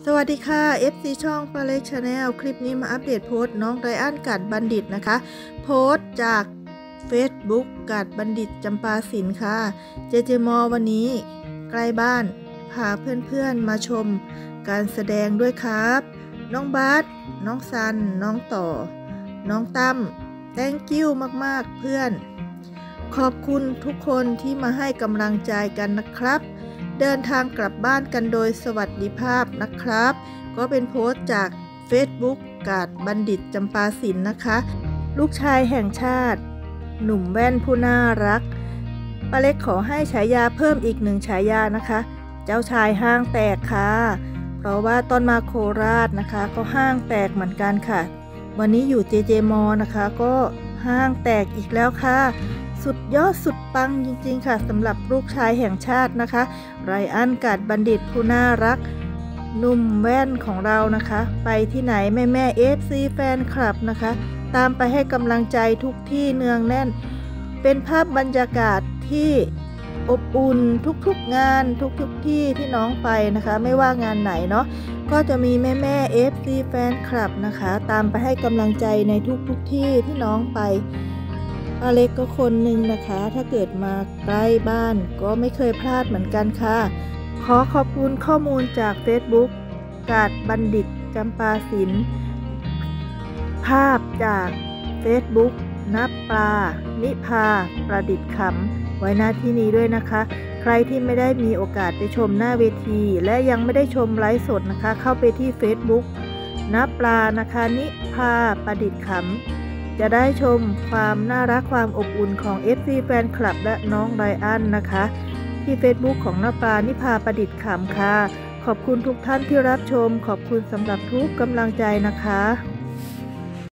วัสดีค่ะ FC ช่องปาเล็กชาแนลคลิปนี้มาอัปเดตโพสต์น้องไรอันกาดบัณฑิตนะคะโพสต์จาก Facebook กาดบัณฑิตจำปาสินค่ะเจเจมอวันนี้ใกล้บ้านพาเพื่อนๆมาชมการแสดงด้วยครับน้องบาสน้องซันน้องต่อน้องตั้ม thank you มากๆเพื่อนขอบคุณทุกคนที่มาให้กำลังใจกันนะครับเดินทางกลับบ้านกันโดยสวัสดิภาพนะครับก็เป็นโพสต์จาก Facebook กาดบัณฑิตจำปาสินนะคะลูกชายแห่งชาติหนุ่มแว่นผู้น่ารักป้าเล็กขอให้ฉายาเพิ่มอีกหนึ่งฉายานะคะเจ้าชายห้างแตกค่ะเพราะว่าตอนมาโคราชนะคะก็ห้างแตกเหมือนกันค่ะวันนี้อยู่เจเจมอนะคะก็ห้างแตกอีกแล้วค่ะสุดยอดสุดปังจริงๆค่ะสำหรับลูกชายแห่งชาตินะคะไรอันกาดบัณฑิตผู้น่ารักหนุ่มแว่นของเรานะคะไปที่ไหนแม่FC แฟนคลับนะคะตามไปให้กำลังใจทุกที่เนืองแน่นเป็นภาพบรรยากาศที่อบอุ่นทุกๆงานทุกที่ที่น้องไปนะคะไม่ว่างานไหนเนาะก็จะมีแม่ FC แฟนคลับนะคะตามไปให้กำลังใจในทุกที่ที่น้องไปป้าเล็กก็คนหนึ่งนะคะถ้าเกิดมาใกล้บ้านก็ไม่เคยพลาดเหมือนกันค่ะขอขอบคุณข้อมูลจาก Facebook กาดบัณฑิตจำปาสินภาพจาก Facebook นับปลานิพาประดิษฐ์ขำไว้หน้าที่นี้ด้วยนะคะใครที่ไม่ได้มีโอกาสไปชมหน้าเวทีและยังไม่ได้ชมไลฟ์สดนะคะเข้าไปที่ Facebook นับปลานะคะนิพาประดิษฐ์ขำจะได้ชมความน่ารักความอบอุ่นของ FC แฟนคลับและน้องไรอันนะคะที่ Facebook ของนับปลานิพาประดิษฐ์ขำค่ะขอบคุณทุกท่านที่รับชมขอบคุณสำหรับทุกกำลังใจนะคะ